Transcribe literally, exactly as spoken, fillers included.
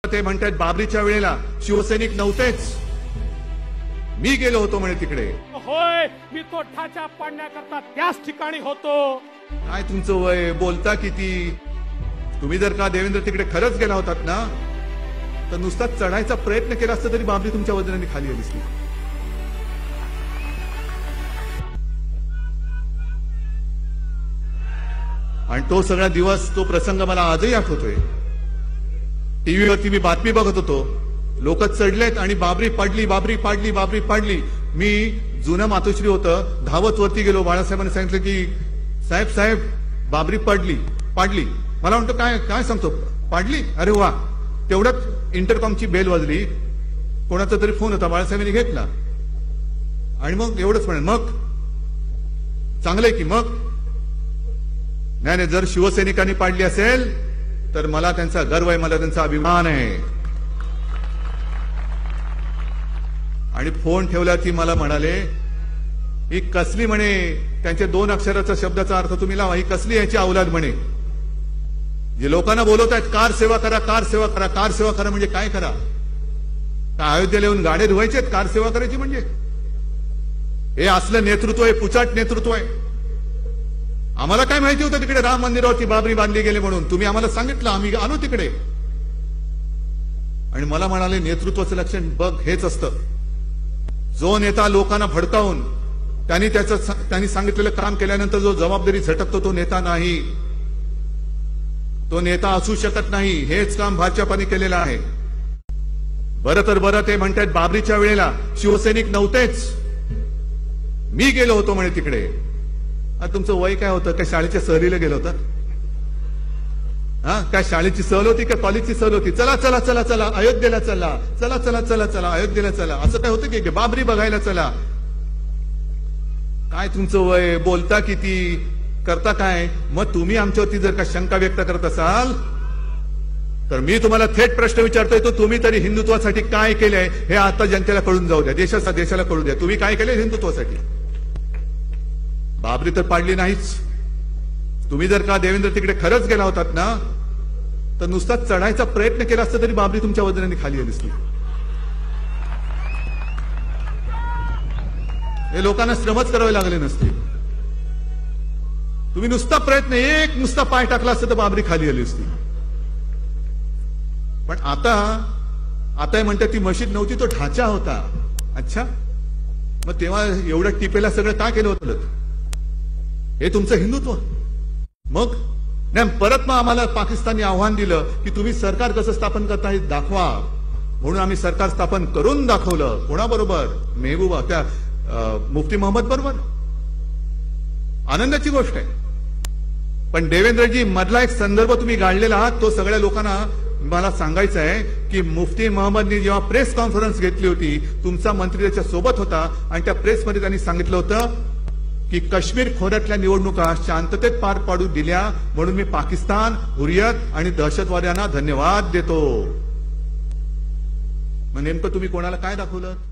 ते म्हणतात बाबरीच्या वेळेला शिवसैनिक नव्हतेच, मी गेलो होतो म्हणे तिकडे. होय, मी तो ढाचा पाडण्याकरता त्याच ठिकाणी होतो. काय तुमचं वय, बोलता किती? तुम्ही जर का देवेंद्र तिकडे खरंच गेला होतात ना, तर नुसता चढायचा प्रयत्न केला असता तरी बाबरी तुमच्या वजनाने खाली आली असती. आणि तो सगळा दिवस, तो प्रसंग मला आजही आठवतोय. टीव्हीवरती मी बातमी बघत होतो, लोक चढलेत आणि बाबरी पडली, बाबरी पाडली, बाबरी पाडली. मी जुनं मातोश्री होतं, धावत वरती गेलो. बाळासाहेबांनी सांगितलं की साहेब साहेब बाबरी पडली पाडली. मला म्हणतो काय काय सांगतो, पाडली? अरे वा. तेवढ्यात इंटरकॉमची बेल वाजली, कोणाचा तरी फोन होता, बाळासाहेबांनी घेतला आणि मग एवढंच म्हणे, मग चांगलंय की? मग नाही नाही, जर शिवसैनिकांनी पाडली असेल तर मला त्यांचा गर्व आहे, मला त्यांचा अभिमान आहे. आणि फोन ठेवला ती मला म्हणाले, ही कसली म्हणे, त्यांच्या दोन अक्षराचा शब्दाचा अर्थ तुम्ही लावा, ही कसली याची अवलाद म्हणे. जे लोकांना बोलवत आहेत कार सेवा करा, कार सेवा करा, कार सेवा करा म्हणजे काय करा? काय अयोध्येला येऊन गाडे धुवायचे, कार सेवा करायची म्हणजे? हे असलं नेतृत्व आहे, पुचाट नेतृत्व आहे. आम्हाला काय माहिती होतं तिकडे राम मंदिरावरती बाबरी बांधली गेले म्हणून? तुम्ही आम्हाला सांगितलं, आम्ही आलो तिकडे. आणि मला म्हणाले, नेतृत्वाचं लक्षण बघ हेच असतं, जो नेता लोकांना भडकावून त्यांनी त्याचं त्यांनी सांगितलेलं काम केल्यानंतर जो जबाबदारी झटकतो तो नेता नाही, तो नेता असू शकत नाही. हेच काम भाजपाने केलेलं आहे. बरं तर बरं, ते म्हणतात बाबरीच्या वेळेला शिवसैनिक नव्हतेच, मी गेलो होतो म्हणे तिकडे. तुमचं वय काय होतं? काय शाळेच्या सहलीला गेलो होतं? हा, काय शाळेची सहल होती का कॉलेजची सहल होती? चला चला चला चला अयोध्येला चला, चला चला चला चला अयोध्येला चला, असं काय होतं की बाबरी बघायला चला? काय तुमचं वय, बोलता किती, करता काय? मग तुम्ही आमच्यावरती जर का शंका व्यक्त करत असाल तर मी तुम्हाला थेट प्रश्न विचारतोय, तो तुम्ही तरी हिंदुत्वासाठी काय केलंय हे आता जनतेला कळून जाऊ द्या, देशाचा देशाला कळू द्या. तुम्ही काय केलंय हिंदुत्वासाठी? बाबरी तर पाडली नाहीच. तुम्ही जर का देवेंद्र तिकडे खरंच गेला होतात ना, तर नुसता चढायचा प्रयत्न केला असता तरी बाबरी तुमच्या वजनाने खाली आली असती. हे लोकांना श्रमच करावे लागले नसते. तुम्ही नुसता प्रयत्न, एक नुसता पाय टाकला असता तर बाबरी खाली आली असती. पण आता आता म्हणतात ती मशीद नव्हती, तो ढाचा होता. अच्छा, मग तेव्हा एवढ्या टिपेला सगळं काय केलं होतं? हे तुमचं हिंदुत्व? मग नाही, परत मग आम्हाला पाकिस्तानने आव्हान दिलं की तुम्ही सरकार कसं स्थापन करता हे दाखवा, म्हणून आम्ही सरकार स्थापन करून दाखवलं. कोणाबरोबर? मेहबूबा, त्या मुफ्ती मोहम्मद बरोबर. आनंदाची गोष्ट आहे. पण देवेंद्रजी, मधला एक संदर्भ तुम्ही गाळलेला आहात, तो सगळ्या लोकांना मला सांगायचं आहे की मुफ्ती मोहम्मदनी जेव्हा प्रेस कॉन्फरन्स घेतली होती, तुमचा मंत्री त्याच्या सोबत होता आणि त्या प्रेसमध्ये त्यांनी सांगितलं होतं की काश्मीर खोऱ्यातल्या निवडणुका शांततेत पार पाडू दिल्या म्हणून मी पाकिस्तान, हुरियत आणि दहशतवाद्यांना धन्यवाद देतो. मग नेमकं तुम्ही कोणाला काय दाखवलं?